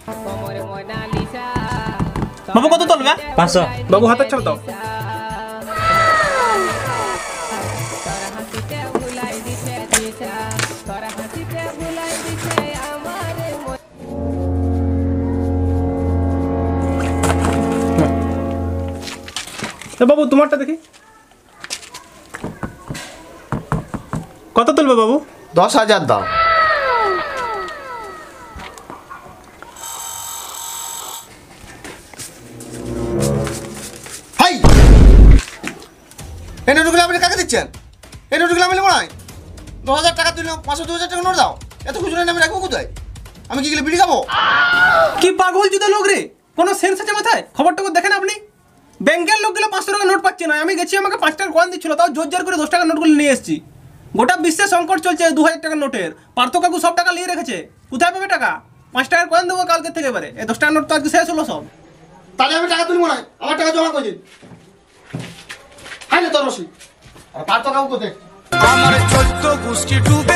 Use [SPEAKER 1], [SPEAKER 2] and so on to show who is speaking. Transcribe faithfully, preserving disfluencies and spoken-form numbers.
[SPEAKER 1] বাবু কত তুলবে?
[SPEAKER 2] পাঁচশো।
[SPEAKER 1] বাবু হাতের ছাড় দাও। বাবু তোমারটা দেখি কত তুলবে বাবু?
[SPEAKER 3] দশ হাজার দাও। হাই এই নোটগুলো আপনি কাকে দিচ্ছেন? এই নোটগুলো আমি নেবো নাই। দু হাজার টাকা তুলে পাঁচশো দু হাজার টাকা নোট দাও। এত খুচরো আমি রাখবো কোথায়? আমি কি গেলে বিড়ি খাবো?
[SPEAKER 1] কি পাগল জুতো লোক রে, কোনো সেন্স আছে মাথায়? খবরটুকু দেখেন আপনি, ব্যাংকের লোকগুলো পাঁচশো টাকা নোট পাচ্ছে না, আমি গেছি আমাকে পাঁচ টাকার কয়েন দিচ্ছিল, তাও জোর জোর করে দশ টাকার নোটগুলো নিয়ে এসেছি। গোটা বিশ্বে সংকট চলছে দু হাজার টাকার নোটের, পার্থ কাকু সব টাকা নিয়ে রেখেছে, কোথায় পাবে টাকা? পাঁচ টাকার কয়েন দেবো কালকে থেকে এবারে, এই দশ টাকার নোট তো আজকে শেষ হলো সব।
[SPEAKER 3] তাহলে আমি টাকা তুলবো না, আমার টাকা জমা করছি। হাই না তোর রসি আর পার্থ কাকু কোথায়?
[SPEAKER 4] আমার চোদ্দ গোষ্ঠী ডুবে